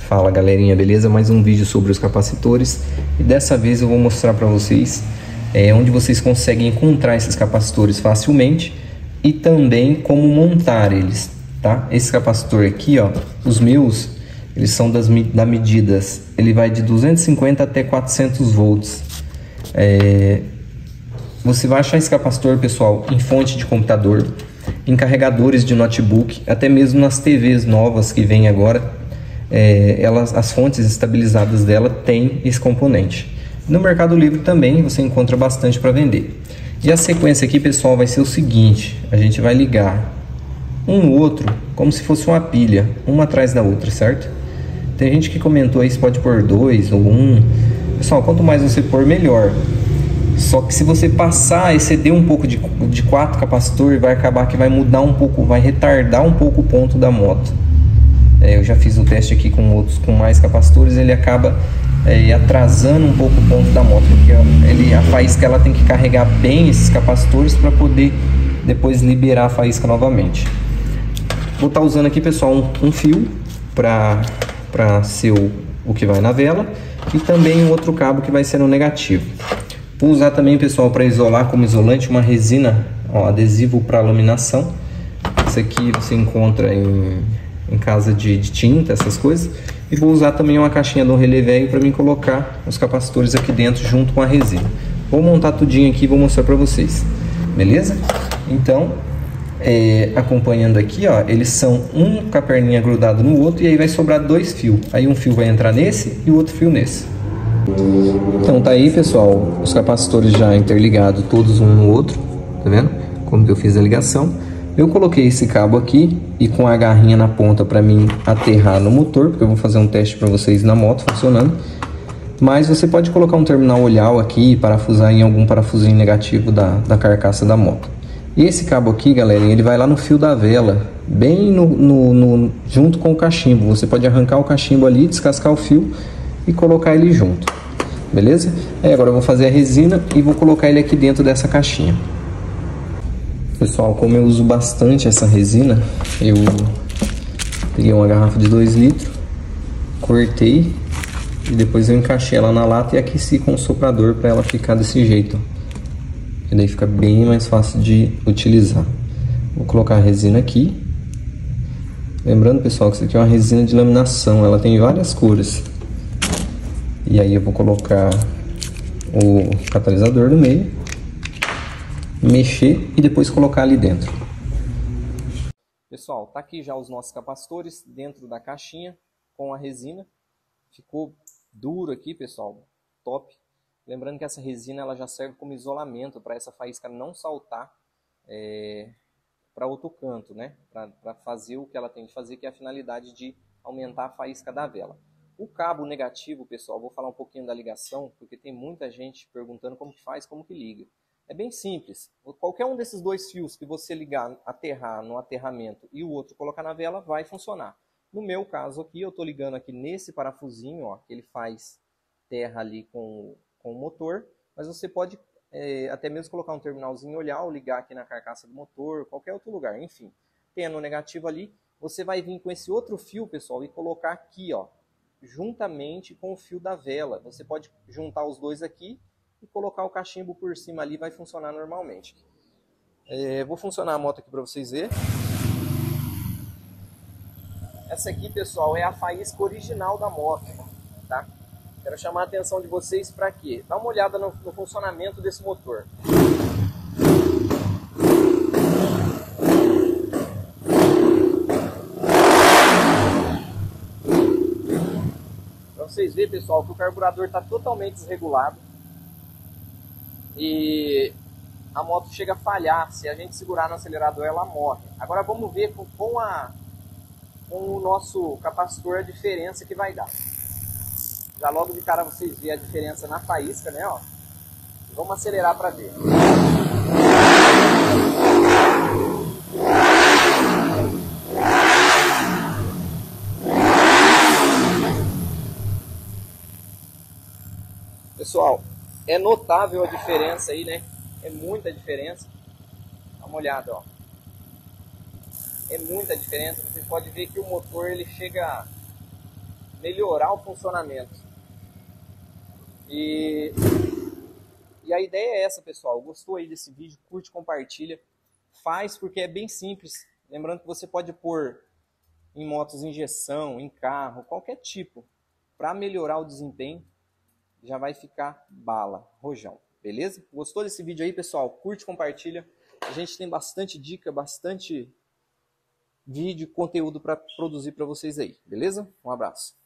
Fala galerinha, beleza? Mais um vídeo sobre os capacitores e dessa vez eu vou mostrar para vocês onde vocês conseguem encontrar esses capacitores facilmente e também como montar eles, tá? Esse capacitor aqui, ó, os meus, eles são da medidas, ele vai de 250 até 400 volts. Você vai achar esse capacitor, pessoal, em fonte de computador, em carregadores de notebook, até mesmo nas TVs novas que vem agora. As fontes estabilizadas dela têm esse componente. No Mercado Livre também você encontra bastante para vender. E a sequência aqui, pessoal, vai ser o seguinte: a gente vai ligar um no outro como se fosse uma pilha, uma atrás da outra, certo? Tem gente que comentou aí se pode pôr 2 ou 1. Pessoal, quanto mais você pôr, melhor. Só que se você passar, exceder um pouco de 4 capacitores, vai acabar que vai mudar um pouco, vai retardar um pouco o ponto da moto. Eu já fiz o teste aqui com outros com mais capacitores, ele acaba atrasando um pouco o ponto da moto, porque a faísca ela tem que carregar bem esses capacitores para poder depois liberar a faísca novamente. Vou estar usando aqui, pessoal, um fio para ser o que vai na vela e também um outro cabo que vai ser no negativo. Vou usar também, pessoal, para isolar como isolante uma resina, ó, adesivo para laminação. Isso aqui você encontra em casa de tinta, essas coisas. E vou usar também uma caixinha do relé velho para mim colocar os capacitores aqui dentro junto com a resina. Vou montar tudinho aqui e vou mostrar para vocês, beleza? Então, acompanhando aqui, ó, eles são um com a perninha grudado no outro e aí vai sobrar 2 fios. Aí um fio vai entrar nesse e o outro fio nesse. Então tá aí, pessoal, os capacitores já interligados todos um no outro, tá vendo? Como que eu fiz a ligação. Eu coloquei esse cabo aqui e com a garrinha na ponta para mim aterrar no motor, porque eu vou fazer um teste para vocês na moto funcionando. Mas você pode colocar um terminal olhal aqui e parafusar em algum parafusinho negativo da carcaça da moto. E esse cabo aqui, galera, ele vai lá no fio da vela, bem junto com o cachimbo. Você pode arrancar o cachimbo ali, descascar o fio e colocar ele junto, beleza? Agora eu vou fazer a resina e vou colocar ele aqui dentro dessa caixinha. Pessoal, como eu uso bastante essa resina, eu peguei uma garrafa de 2 litros, cortei e depois eu encaixei ela na lata e aqueci com o soprador para ela ficar desse jeito. E daí fica bem mais fácil de utilizar. Vou colocar a resina aqui. Lembrando, pessoal, que isso aqui é uma resina de laminação, ela tem várias cores. E aí eu vou colocar o catalisador no meio, mexer e depois colocar ali dentro. Pessoal, tá aqui já os nossos capacitores dentro da caixinha com a resina. Ficou duro aqui, pessoal, top. Lembrando que essa resina ela já serve como isolamento para essa faísca não saltar para outro canto, né? Para fazer o que ela tem de fazer, que é a finalidade de aumentar a faísca da vela. O cabo negativo, pessoal, vou falar um pouquinho da ligação, porque tem muita gente perguntando como que faz, como que liga. É bem simples. Qualquer um desses 2 fios que você ligar, aterrar no aterramento e o outro colocar na vela, vai funcionar. No meu caso aqui, eu estou ligando aqui nesse parafusinho, ó, que ele faz terra ali com o motor, mas você pode até mesmo colocar um terminalzinho olhar, ligar aqui na carcaça do motor, qualquer outro lugar, enfim. Tendo o negativo ali, você vai vir com esse outro fio, pessoal, e colocar aqui, ó, juntamente com o fio da vela. Você pode juntar os dois aqui e colocar o cachimbo por cima ali, vai funcionar normalmente. Vou funcionar a moto aqui para vocês verem. Essa aqui, pessoal, é a faísca original da moto, tá? Quero chamar a atenção de vocês para quê? Dá uma olhada no funcionamento desse motor. Para vocês verem, pessoal, que o carburador está totalmente desregulado e a moto chega a falhar. Se a gente segurar no acelerador, ela morre. Agora vamos ver com o nosso capacitor a diferença que vai dar. Já logo de cara vocês veem a diferença na faísca, né? Ó. Vamos acelerar para ver. Pessoal, é notável a diferença aí, né? É muita diferença. Dá uma olhada, ó. É muita diferença. Vocês podem ver que o motor ele chega melhorar o funcionamento. E a ideia é essa, pessoal. Gostou aí desse vídeo? Curte, compartilha. Faz porque é bem simples. Lembrando que você pode pôr em motos injeção, em carro, qualquer tipo. Para melhorar o desempenho, já vai ficar bala, rojão. Beleza? Gostou desse vídeo aí, pessoal? Curte, compartilha. A gente tem bastante dica, bastante vídeo, conteúdo para produzir para vocês aí. Beleza? Um abraço.